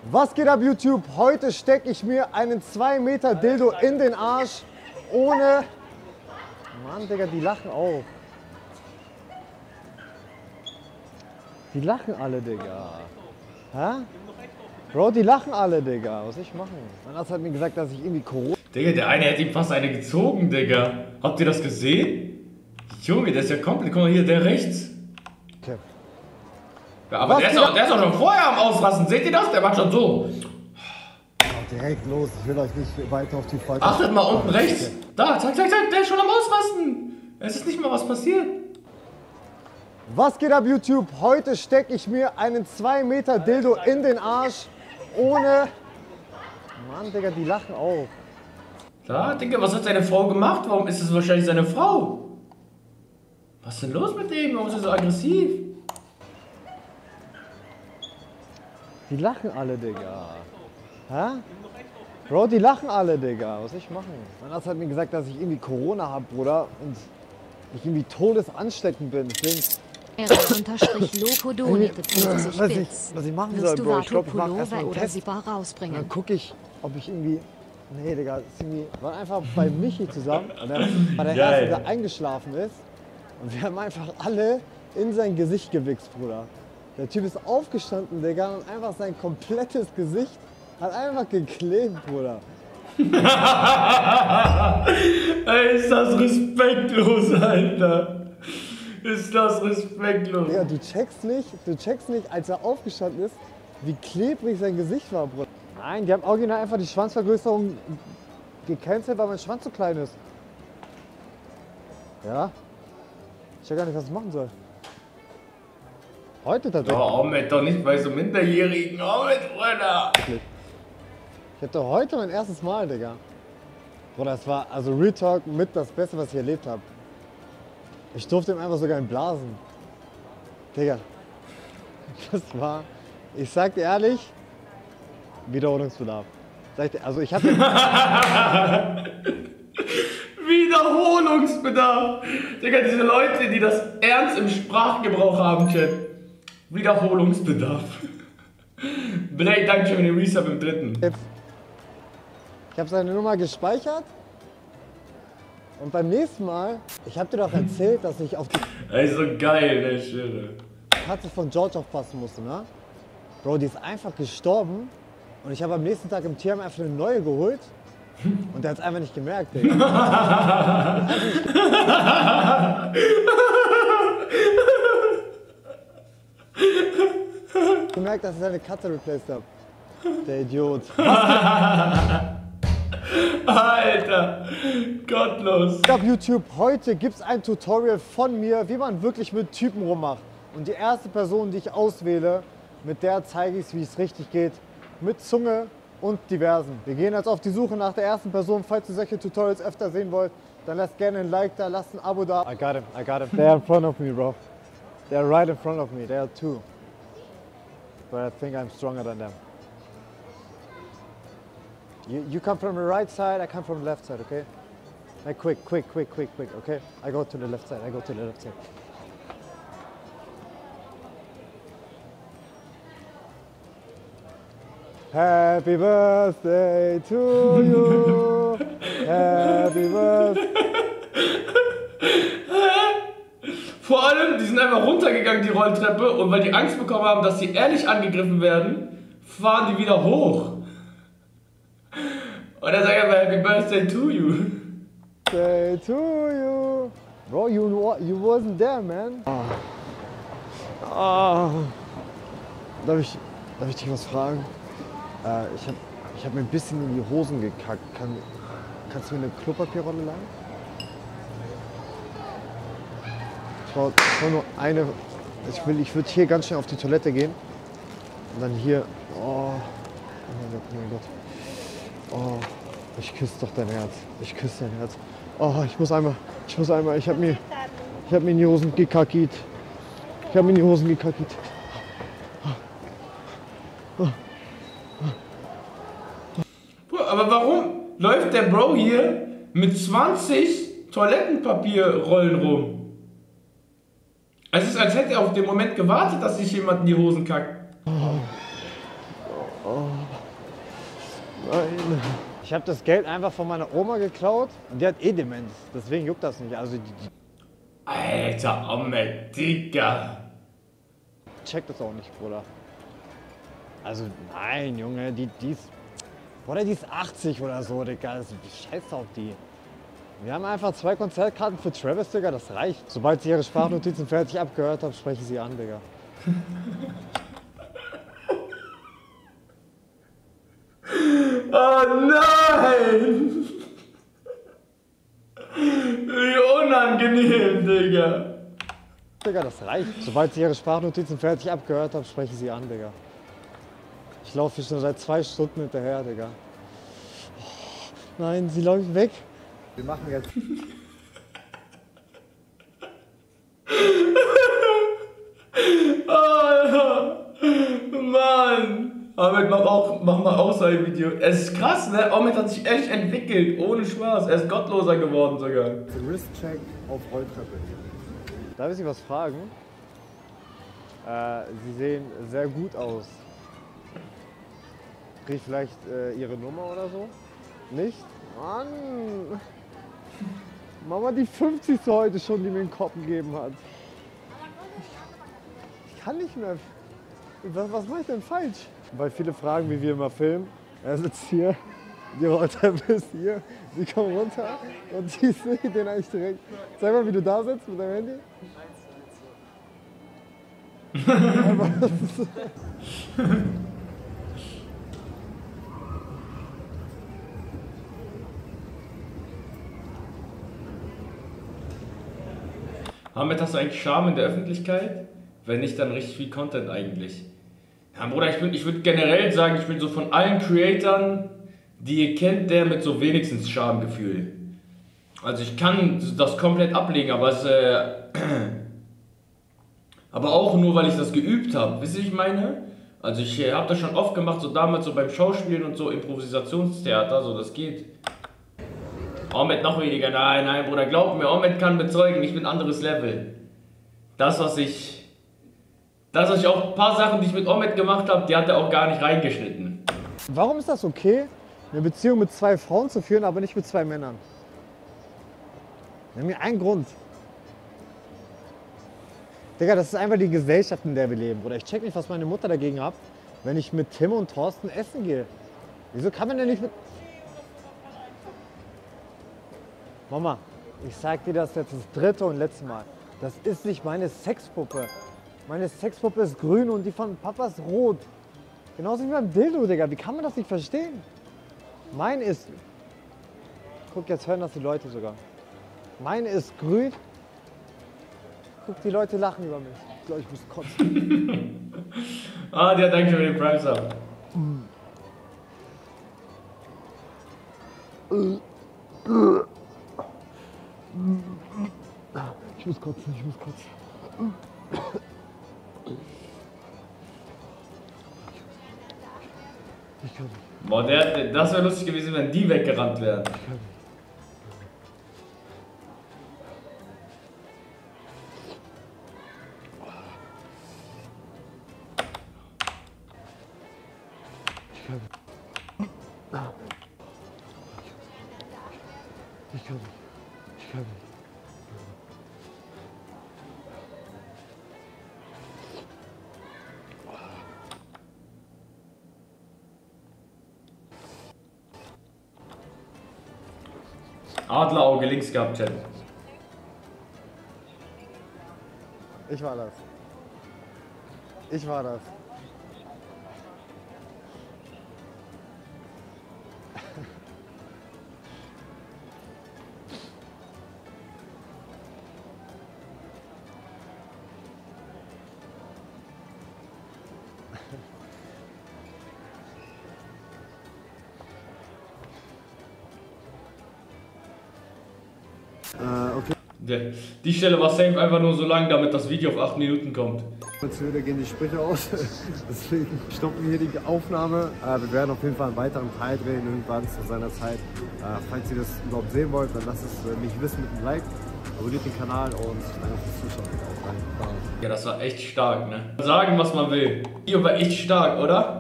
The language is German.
Was geht ab, YouTube? Heute stecke ich mir einen 2 Meter Dildo in den Arsch ohne... Mann, Digga, die lachen auch. Die lachen alle, Digga. Hä? Bro, die lachen alle, Digga. Was soll ich machen? Mein Arzt hat mir gesagt, dass ich irgendwie Corona... Digga, der eine hätte ihm fast eine gezogen, Digga. Habt ihr das gesehen? Junge, der ist ja komplett... Guck mal hier, der rechts. Okay. Ja, aber der ist auch schon vorher am Ausrasten. Seht ihr das? Der macht schon so. Direkt los, ich will euch nicht weiter auf die Folge. Achtet mal unten rechts. Da, zack, zack, zack, der ist schon am Ausrasten. Es ist nicht mal was passiert. Was geht ab, YouTube? Heute stecke ich mir einen 2 Meter Dildo in den Arsch ohne... Mann, Digga, die lachen auch. Da, Digga, was hat seine Frau gemacht? Warum ist es wahrscheinlich seine Frau? Was ist denn los mit dem? Warum ist er so aggressiv? Die lachen alle, Digga. Hä? Bro, die lachen alle, Digga. Was soll ich machen? Mein Arzt hat mir gesagt, dass ich irgendwie Corona habe, Bruder. Und ich irgendwie todesansteckend bin. Deswegen... R-Loco donate 50 Bits. Was ich machen Willst soll, du Bro. Ich glaube, ich mache Vato erstmal einen oder Test. Sipa Und dann rausbringen? gucke ich, ob ich irgendwie... Nee, Digga, das ist irgendwie... Wir waren einfach bei Michi zusammen. Und der war der Geil. Erste, der eingeschlafen ist. Und wir haben einfach alle in sein Gesicht gewichst, Bruder. Der Typ ist aufgestanden, Digga, und einfach sein komplettes Gesicht hat einfach geklebt, Bruder. Ey, ist das respektlos, Alter. Ist das respektlos. Digga, du checkst nicht, als er aufgestanden ist, wie klebrig sein Gesicht war, Bruder. Nein, die haben original einfach die Schwanzvergrößerung gecancelt, weil mein Schwanz zu klein ist. Ja? Ich weiß gar nicht, was ich machen soll. Heute tatsächlich. Oh, Ahmed, doch nicht bei so Minderjährigen. Ahmed, Bruder. Ich hatte heute mein erstes Mal, Digga. Bruder, das war also Real Talk mit das Beste, was ich erlebt habe. Ich durfte ihm einfach sogar blasen. Digga, das war, ich sag dir ehrlich, Wiederholungsbedarf. Also ich hatte... Wiederholungsbedarf. Digga, diese Leute, die das ernst im Sprachgebrauch haben, Chat. Wiederholungsbedarf. Blade, danke schön für den Resub im 3. Ich habe seine Nummer gespeichert. Und beim nächsten Mal, ich habe dir doch erzählt, dass ich auf die Ey, so geil, ne, Schirre. Katze von George aufpassen musste, ne? Bro, die ist einfach gestorben. Und ich habe am nächsten Tag im Tierheim einfach eine neue geholt. Und der hat es einfach nicht gemerkt, Digga. Gemerkt, dass ich seine Katze replaced habe. Der Idiot. Alter, gottlos. Auf YouTube, heute gibt es ein Tutorial von mir, wie man wirklich mit Typen rummacht. Und die erste Person, die ich auswähle, mit der zeige ich, wie es richtig geht. Mit Zunge und diversen. Wir gehen jetzt auf die Suche nach der ersten Person. Falls ihr solche Tutorials öfter sehen wollt, dann lasst gerne ein Like da, lasst ein Abo da. I got him. They're in front of me, bro. They're right in front of me. There are two. But I think I'm stronger than them. You come from the right side, I come from the left side, okay? Like quick, okay? I go to the left side, Happy birthday to you. Happy birthday. Vor allem, die sind einfach runtergegangen, die Rolltreppe, und weil die Angst bekommen haben, dass sie ehrlich angegriffen werden, fahren die wieder hoch. Und dann sagt er mal, Happy Birthday to you. Birthday to you. Bro, you wasn't there, man. Darf ich dich was fragen? Ich hab mir ein bisschen in die Hosen gekackt. Kannst du mir eine Klopapierrolle leihen? Ich brauch nur eine. Ich würde hier ganz schnell auf die Toilette gehen. Und dann hier. Oh mein Gott. Oh, ich küsse doch dein Herz. Ich küsse dein Herz. Oh, ich muss einmal. Ich hab mir in die Hosen gekackt. Aber warum läuft der Bro hier mit 20 Toilettenpapierrollen rum? Es ist, als hätte er auf den Moment gewartet, dass sich jemand in die Hosen kackt. Nein. Ich habe das Geld einfach von meiner Oma geklaut und die hat eh Demenz. Deswegen juckt das nicht. Also die Alter, Ahmed, Digga. checkt das auch nicht, Bruder. Also nein, Junge, die ist... Oder die ist 80 oder so, Digga. Also, scheiß auf die. Wir haben einfach 2 Konzertkarten für Travis, Digga. Das reicht. Sobald sie ihre Sprachnotizen fertig abgehört haben, spreche ich sie an, Digga. Oh nein! Wie unangenehm, Digga. Digga, das reicht. Sobald sie ihre Sprachnotizen fertig abgehört haben, spreche ich sie an, Digga. Ich laufe hier schon seit 2 Stunden hinterher, Digga. Oh, nein, sie läuft weg. Wir machen jetzt... Alter, Mann! Ahmed, mach mal auch so ein Video. Es ist krass, ne? Ahmed hat sich echt entwickelt, ohne Spaß. Er ist gottloser geworden sogar. Wrist-Check auf Rolltreppe. Darf ich Sie was fragen? Sie sehen sehr gut aus. Krieg ich vielleicht Ihre Nummer oder so? Nicht? Mann! Mama, die 50. heute schon, die mir den Kopf gegeben hat. Ich kann nicht mehr. Was mache ich denn falsch? Weil viele fragen, wie wir immer filmen. Er sitzt hier, die Rolltreppe ist hier, die kommen runter und die sehen den eigentlich direkt. Sag mal, wie du da sitzt mit deinem Handy. Ahmed, hast du eigentlich Charme in der Öffentlichkeit? Wenn nicht, dann richtig viel Content eigentlich. Ja, Bruder, ich würde generell sagen, ich bin so von allen Creatoren, die ihr kennt, der mit so wenigstens Charmegefühl. Also ich kann das komplett ablegen, aber aber auch nur, weil ich das geübt habe. Wisst ihr, wie ich meine? Also ich habe das schon oft gemacht, so damals so beim Schauspielen und so Improvisationstheater, so das geht. Ahmed noch weniger, nein, Bruder, glaub mir, Ahmed kann bezeugen, ich bin ein anderes Level. Das, was ich auch ein paar Sachen, die ich mit Ahmed gemacht habe, die hat er auch gar nicht reingeschnitten. Warum ist das okay, eine Beziehung mit 2 Frauen zu führen, aber nicht mit 2 Männern? Nenn mir einen Grund. Digga, das ist einfach die Gesellschaft, in der wir leben, Bruder. Ich check nicht, was meine Mutter dagegen hat, wenn ich mit Tim und Thorsten essen gehe. Wieso kann man denn nicht mit... Mama, ich sag dir das jetzt das 3. und letzte Mal. Das ist nicht meine Sexpuppe. Meine Sexpuppe ist grün und die von Papa ist rot. Genauso wie beim Dildo, Digga. Wie kann man das nicht verstehen? Meine ist... Guck, jetzt hören das die Leute sogar. Meine ist grün. Guck, die Leute lachen über mich. Ich glaube, ich muss kotzen. Ah, der danke für den Prime Sub. Ich muss kotzen, ich muss kotzen. Ich kann nicht. Boah, das wäre lustig gewesen, wenn die weggerannt wären. Ich kann nicht. Ich kann nicht. Ich kann nicht. Adlerauge links gehabt, Chat. Ich war das. Ich war das. Okay. Die Stelle war safe einfach nur so lang, damit das Video auf 8 Minuten kommt. Jetzt gehen die Sprüche aus, deswegen stoppen wir hier die Aufnahme. Wir werden auf jeden Fall einen weiteren Teil drehen, irgendwann zu seiner Zeit. Falls ihr das überhaupt sehen wollt, dann lasst es mich wissen mit einem Like. Abonniert den Kanal und danke fürs Zuschauen. Ja, das war echt stark, ne? Sagen, was man will. Hier war echt stark, oder?